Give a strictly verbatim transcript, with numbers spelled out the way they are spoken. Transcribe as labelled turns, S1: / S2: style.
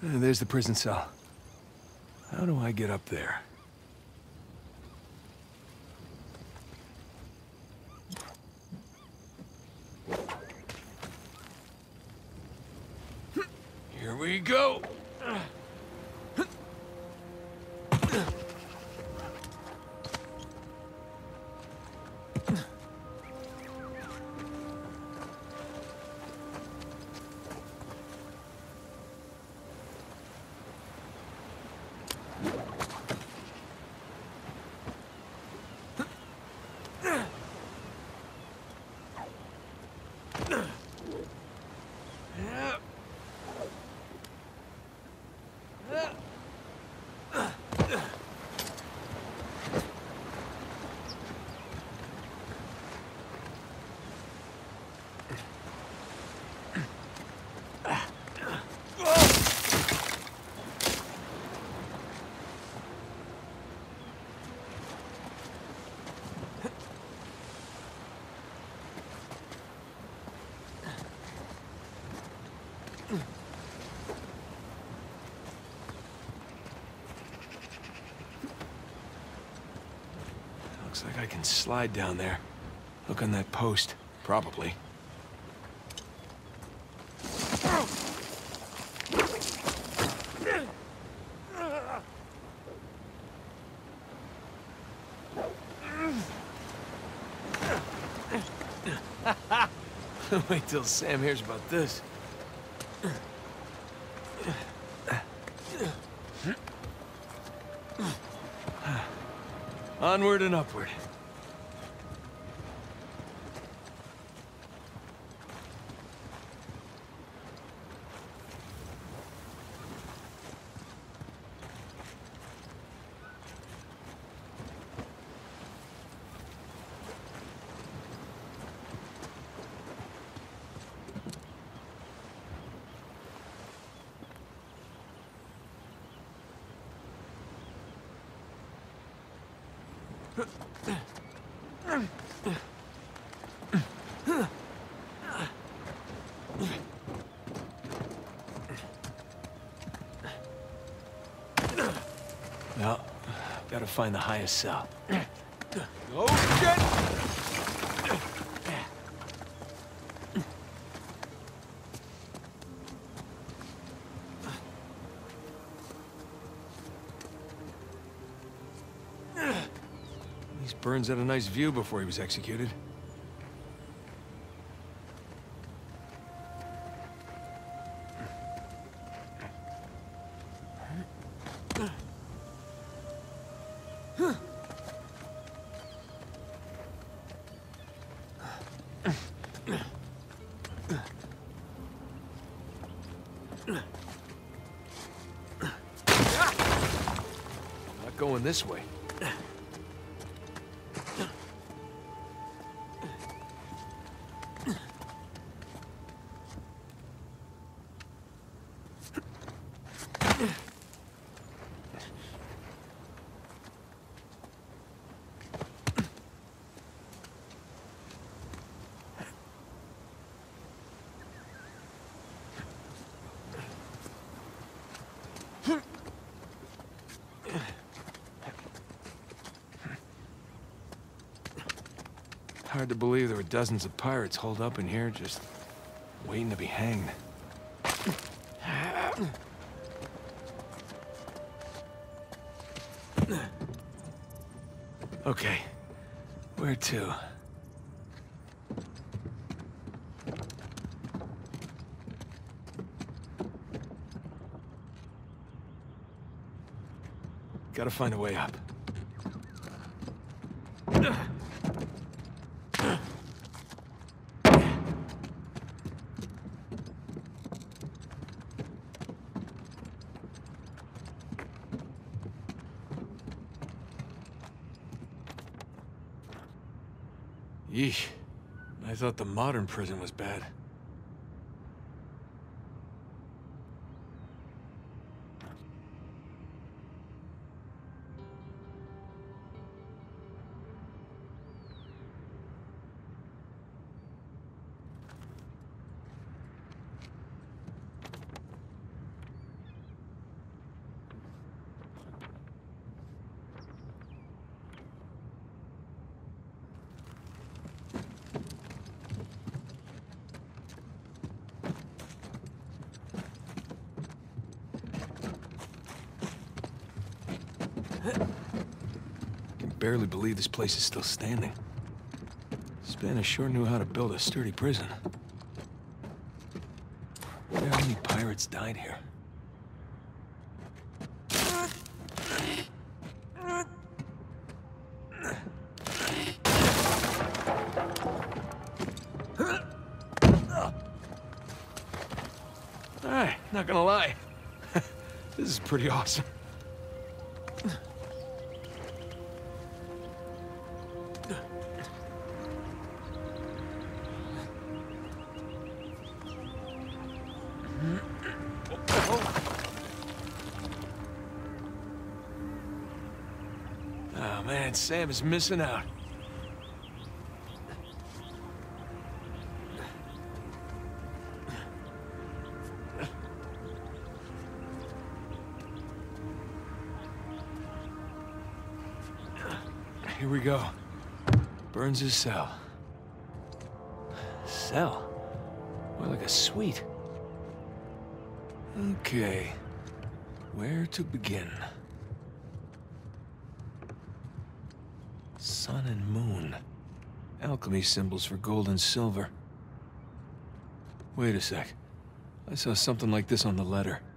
S1: Uh, there's the prison cell. How do I get up there? Here we go. Looks like I can slide down there. Look on that post. Probably. Wait till Sam hears about this. Onward and upward. Well, gotta find the highest cell. Oh, shit! These Burns had a nice view before he was executed. Not going this way. Hard to believe there were dozens of pirates holed up in here, just waiting to be hanged. Okay, where to? Gotta find a way up. Yeesh. I thought the modern prison was bad. Can barely believe this place is still standing. Spanish sure knew how to build a sturdy prison. Wonder how many pirates died here. Alright, not gonna lie. This is pretty awesome. Oh man, Sam is missing out. Here we go. Burns' cell. Cell? More like a suite. Okay. Where to begin? Sun and moon. Alchemy symbols for gold and silver. Wait a sec. I saw something like this on the letter.